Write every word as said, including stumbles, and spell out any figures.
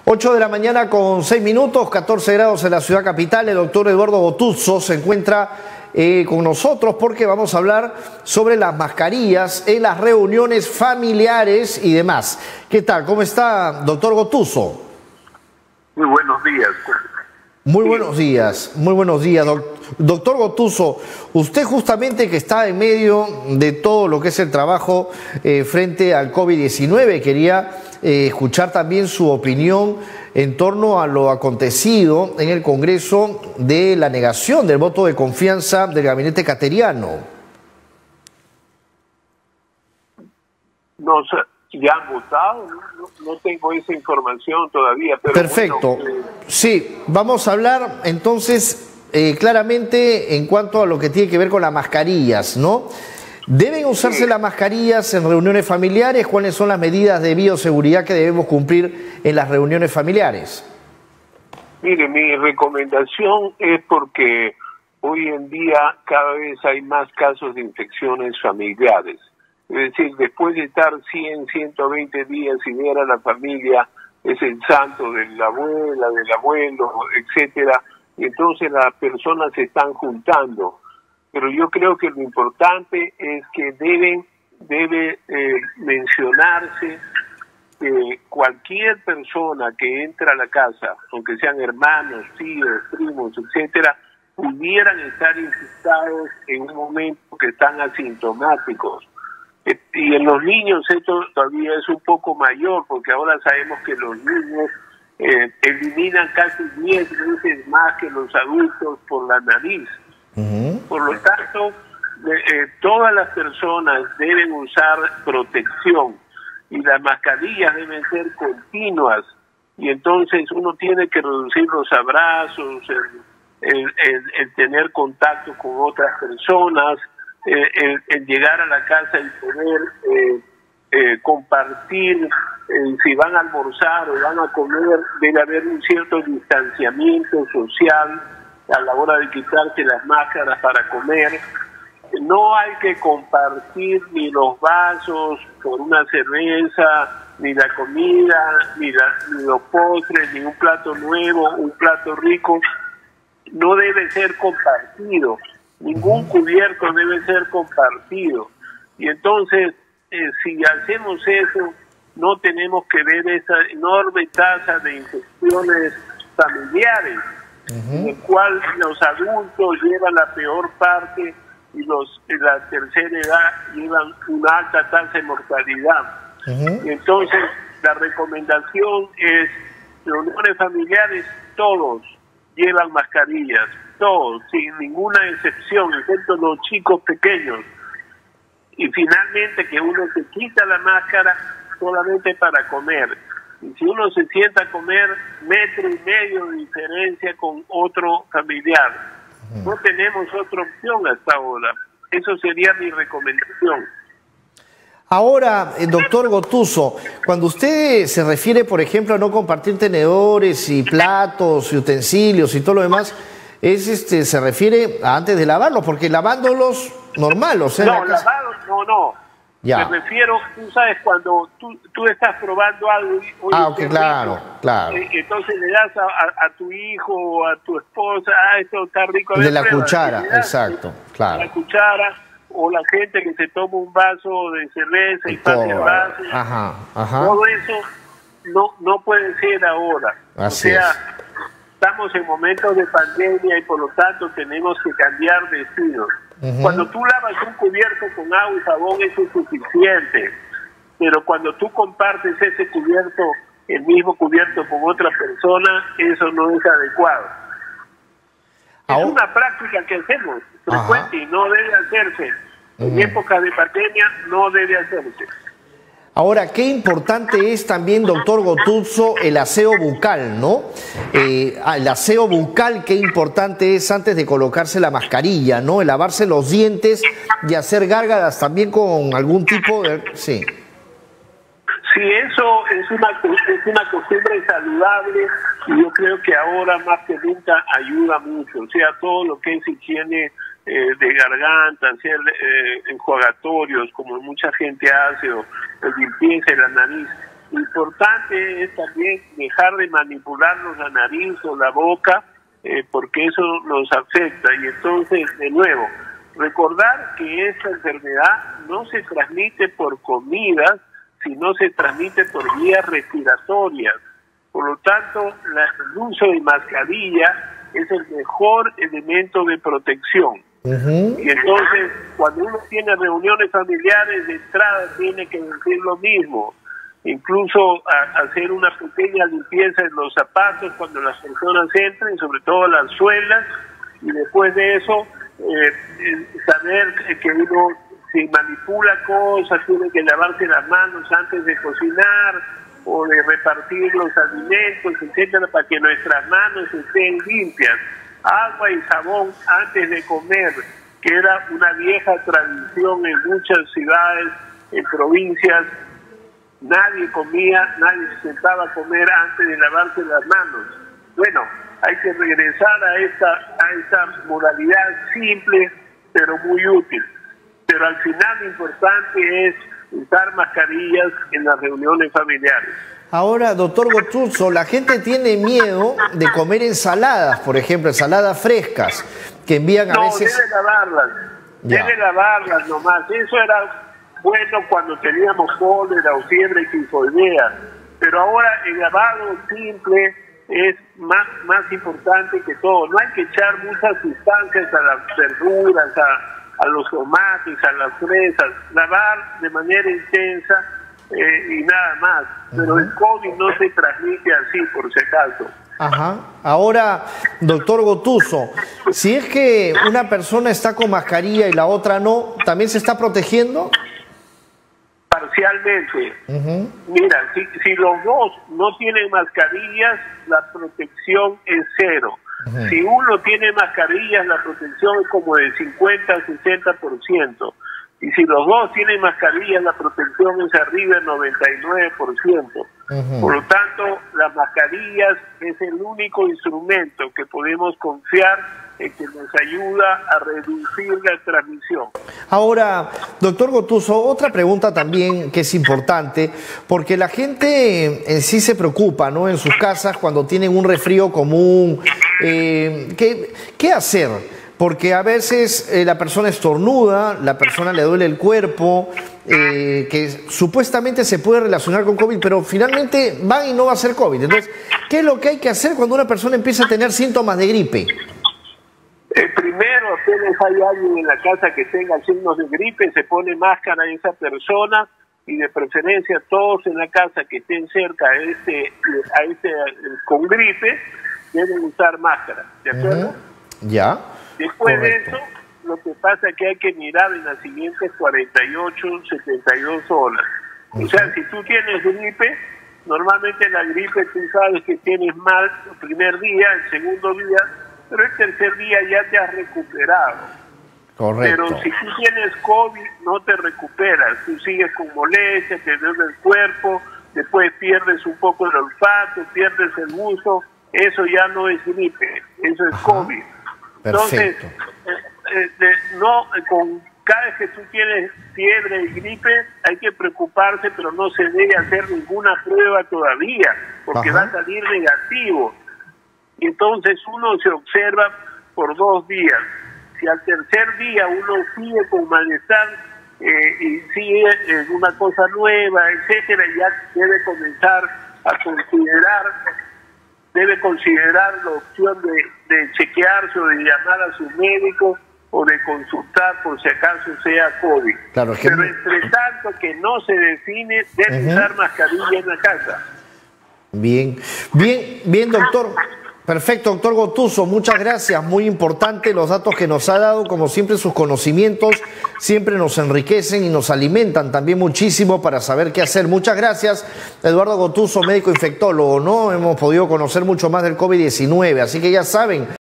ocho de la mañana con seis minutos, catorce grados en la ciudad capital. El doctor Eduardo Gotuzzo se encuentra eh, con nosotros porque vamos a hablar sobre las mascarillas en las reuniones familiares y demás. ¿Qué tal? ¿Cómo está, doctor Gotuzzo? Muy buenos días. Muy buenos días, muy buenos días. Doctor Gotuzzo, usted justamente que está en medio de todo lo que es el trabajo eh, frente al COVID diecinueve, quería eh, escuchar también su opinión en torno a lo acontecido en el Congreso de la negación del voto de confianza del gabinete cateriano. No sé. ¿Ya han votado? No, no tengo esa información todavía. Pero perfecto. Bueno, eh... Sí, vamos a hablar entonces eh, claramente en cuanto a lo que tiene que ver con las mascarillas, ¿no? ¿Deben usarse sí. las mascarillas en reuniones familiares? ¿Cuáles son las medidas de bioseguridad que debemos cumplir en las reuniones familiares? Mire, mi recomendación es porque hoy en día cada vez hay más casos de infecciones familiares. Es decir, después de estar cien, ciento veinte días sin ver a la familia, es el santo de la abuela, del abuelo, etcétera, y entonces las personas se están juntando. Pero yo creo que lo importante es que deben, debe eh, mencionarse que cualquier persona que entra a la casa, aunque sean hermanos, tíos, primos, etcétera, pudieran estar infectados en un momento que están asintomáticos. Y en los niños esto todavía es un poco mayor, porque ahora sabemos que los niños eh, eliminan casi diez veces más que los adultos por la nariz. Uh-huh. Por lo tanto, eh, todas las personas deben usar protección y las mascarillas deben ser continuas, y entonces uno tiene que reducir los abrazos, el, el, el, el tener contacto con otras personas, Eh, el, el llegar a la casa y poder eh, eh, compartir, eh, si van a almorzar o van a comer, debe haber un cierto distanciamiento social a la hora de quitarse las máscaras para comer. No hay que compartir ni los vasos por una cerveza, ni la comida, ni, la, ni los postres, ni un plato nuevo, un plato rico. No debe ser compartido. Ningún cubierto debe ser compartido. Y entonces, eh, si hacemos eso, no tenemos que ver esa enorme tasa de infecciones familiares, uh-huh. en el cual los adultos llevan la peor parte y los de la tercera edad llevan una alta tasa de mortalidad. Uh-huh. Y entonces, la recomendación es, reuniones familiares, todos llevan mascarillas, todos, sin ninguna excepción, excepto los chicos pequeños. Y finalmente que uno se quita la máscara solamente para comer. Y si uno se sienta a comer, metro y medio de diferencia con otro familiar. No tenemos otra opción hasta ahora. Eso sería mi recomendación. Ahora, doctor Gotuzzo, cuando usted se refiere, por ejemplo, a no compartir tenedores y platos y utensilios y todo lo demás, es este se refiere a antes de lavarlos, porque lavándolos normal, o sea... No, lavados, no, no. Ya. Me refiero, tú sabes, cuando tú, tú estás probando algo... Oye, ah, ok, claro, rico, claro. Eh, entonces le das a, a, a tu hijo o a tu esposa, ah, esto está rico. De la prueba, cuchara, das, exacto, claro. La cuchara, o la gente que se toma un vaso de cerveza y, y pasa el vaso. Ajá, ajá. Todo eso no, no puede ser ahora. Así o sea, es. Estamos en momentos de pandemia y por lo tanto tenemos que cambiar de estilo. Uh-huh. Cuando tú lavas un cubierto con agua y jabón eso es suficiente, pero cuando tú compartes ese cubierto, el mismo cubierto con otra persona, eso no es adecuado. Es oh. una práctica que hacemos frecuente uh-huh. y no debe hacerse. Uh-huh. En épocas de pandemia no debe hacerse. Ahora, qué importante es también, doctor Gotuzzo, el aseo bucal, ¿no? Eh, el aseo bucal, qué importante es antes de colocarse la mascarilla, ¿no? El lavarse los dientes y hacer gárgaras también con algún tipo de... Sí. Sí, eso es una, es una costumbre saludable y yo creo que ahora más que nunca ayuda mucho. O sea, todo lo que es higiene eh, de garganta, hacer eh, enjuagatorios, como mucha gente hace, o, o limpieza de la nariz. Importante es también dejar de manipularnos la nariz o la boca, eh, porque eso nos afecta. Y entonces, de nuevo, recordar que esta enfermedad no se transmite por comidas, sino se transmite por vías respiratorias. Por lo tanto, la, el uso de mascarilla es el mejor elemento de protección. Uh-huh. Y entonces, cuando uno tiene reuniones familiares, de entrada tiene que decir lo mismo. Incluso a, hacer una pequeña limpieza en los zapatos cuando las personas entren, sobre todo las suelas, y después de eso, eh, eh, saber que uno, si manipula cosas, tiene que lavarse las manos antes de cocinar o de repartir los alimentos, etcétera, para que nuestras manos estén limpias. Agua y jabón antes de comer, que era una vieja tradición en muchas ciudades, en provincias. Nadie comía, nadie se sentaba a comer antes de lavarse las manos. Bueno, hay que regresar a esta, a esta modalidad simple, pero muy útil. Pero al final lo importante es usar mascarillas en las reuniones familiares. Ahora, doctor Gottuso, la gente tiene miedo de comer ensaladas, por ejemplo, ensaladas frescas, que envían a no, veces... No, debe lavarlas, ya. debe lavarlas nomás. Eso era bueno cuando teníamos cólera o fiebre tifoidea, pero ahora el lavado simple es más, más importante que todo. No hay que echar muchas sustancias a las verduras, a, a los tomates, a las fresas. Lavar de manera intensa eh, y nada más. Pero uh-huh. el COVID no se transmite así, por si acaso. Ajá. Ahora, doctor Gottuso, si es que una persona está con mascarilla y la otra no, ¿también se está protegiendo? Parcialmente. Uh-huh. Mira, si, si los dos no tienen mascarillas, la protección es cero. Uh-huh. Si uno tiene mascarillas, la protección es como de cincuenta a sesenta por ciento. Y si los dos tienen mascarillas, la protección es arriba del noventa y nueve por ciento. Uh-huh. Por lo tanto, las mascarillas es el único instrumento que podemos confiar en que nos ayuda a reducir la transmisión. Ahora, doctor Gottuso, otra pregunta también que es importante, porque la gente en sí se preocupa, ¿no? En sus casas cuando tienen un resfrío común, eh, ¿qué, ¿qué hacer? Porque a veces eh, la persona estornuda, la persona le duele el cuerpo, eh, que supuestamente se puede relacionar con COVID, pero finalmente va y no va a ser COVID. Entonces, ¿qué es lo que hay que hacer cuando una persona empieza a tener síntomas de gripe? Eh, primero, apenas hay alguien en la casa que tenga signos de gripe, se pone máscara a esa persona y de preferencia todos en la casa que estén cerca a este, a este con gripe deben usar máscara, ¿de acuerdo? Uh-huh. Ya. Después Correcto. de eso, lo que pasa es que hay que mirar en las siguientes cuarenta y ocho, setenta y dos horas. Uh-huh. O sea, si tú tienes gripe, normalmente la gripe tú sabes que tienes mal el primer día, el segundo día, pero el tercer día ya te has recuperado. Correcto. Pero si tú tienes COVID, no te recuperas. Tú sigues con molestias, te duele el cuerpo, después pierdes un poco el olfato, pierdes el gusto. Eso ya no es gripe, eso es Ajá. COVID. Entonces, eh, eh, de, no, con cada vez que tú tienes fiebre y gripe, hay que preocuparse, pero no se debe hacer ninguna prueba todavía, porque Ajá. va a salir negativo. Y entonces uno se observa por dos días. Si al tercer día uno sigue con malestar eh, y sigue eh, una cosa nueva, etcétera, ya debe comenzar a considerar, debe considerar la opción de, de chequearse o de llamar a su médico o de consultar por si acaso sea COVID. Claro, es que... Pero entre tanto que no se define, debe uh-huh. usar mascarilla en la casa. Bien, bien, bien, doctor. Perfecto, doctor Gottuso, muchas gracias, muy importante los datos que nos ha dado, como siempre sus conocimientos siempre nos enriquecen y nos alimentan también muchísimo para saber qué hacer. Muchas gracias, Eduardo Gottuso, médico infectólogo, ¿no? Hemos podido conocer mucho más del COVID diecinueve, así que ya saben.